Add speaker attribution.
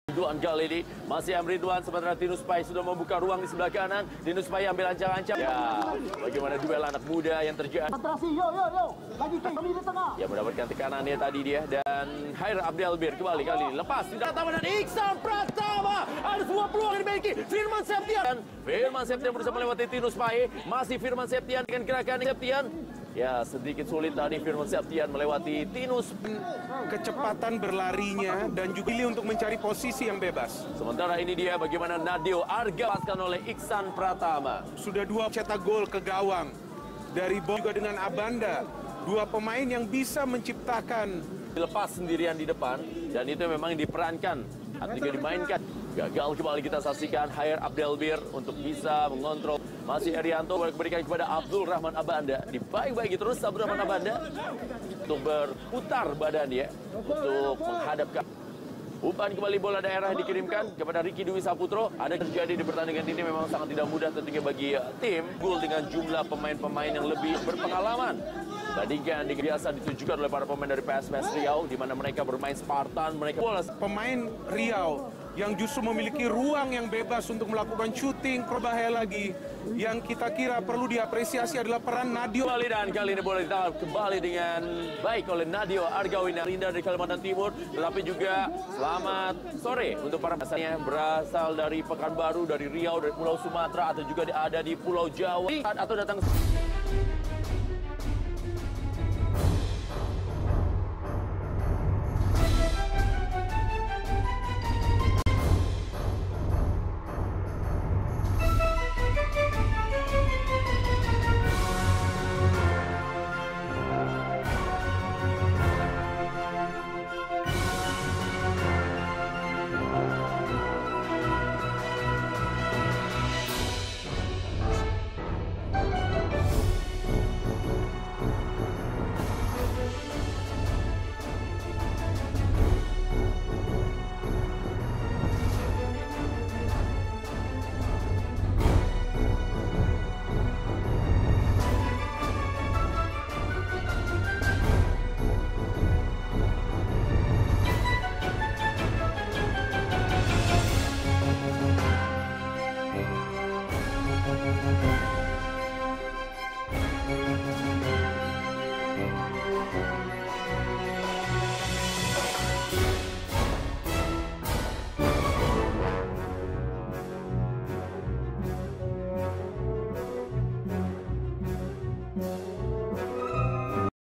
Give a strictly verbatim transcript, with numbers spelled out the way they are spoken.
Speaker 1: Ridwan kali ini masih M. Ridwan, sementara Tinus Pai sudah membuka ruang di sebelah kanan. Tinus Pai ambil ancang-ancang. Ya, bagaimana duel anak muda yang terjadi.
Speaker 2: Yo yo yo, lagi kami di tengah.
Speaker 1: Ya, mendapatkan tekanannya tadi dia, dan Hair Abdelbir kembali kali ini lepas tidak Pratama dan Iksan Pratama. Ada sebuah peluang yang dimiliki Firman Septian. Dan Firman Septian berusaha melewati Tinus Pai. Masih Firman Septian dengan gerakan Septian. Ya, sedikit sulit tadi Firman Septian melewati Tinus.
Speaker 3: Kecepatan berlarinya dan juga pilih untuk mencari posisi yang bebas.
Speaker 1: Sementara ini dia bagaimana Nadeo Arga paskan oleh Iksan Pratama.
Speaker 3: Sudah dua cetak gol ke gawang. Dari Bom juga dengan Abanda. Dua pemain yang bisa menciptakan.
Speaker 1: Dilepas sendirian di depan, dan itu memang diperankan atau juga dimainkan. Gagal kembali kita saksikan Hair Abdelbir untuk bisa mengontrol. Masih Erianto berikan kepada Abdul Rahman Abanda. Dibaik-baiki terus Abdul Rahman Abanda untuk berputar badannya untuk menghadapkan. Umpan kembali bola daerah dikirimkan kepada Ricky Dwi Saputro. Ada terjadi di pertandingan ini memang sangat tidak mudah tentunya bagi tim. Gol dengan jumlah pemain-pemain yang lebih berpengalaman. Bandingkan yang biasa ditujukan oleh para pemain dari P S M S Riau, di mana mereka bermain Spartan, mereka bola.
Speaker 3: Pemain Riau yang justru memiliki ruang yang bebas untuk melakukan syuting berbahaya lagi. Yang kita kira perlu diapresiasi adalah peran Nadeo.
Speaker 1: Kembali dan kali ini boleh ditangkap kembali dengan baik oleh Nadeo Argawina Rinda dari Kalimantan Timur. Tetapi juga selamat sore untuk para pesannya berasal dari Pekanbaru, dari Riau, dari Pulau Sumatera, atau juga ada di Pulau Jawa atau datang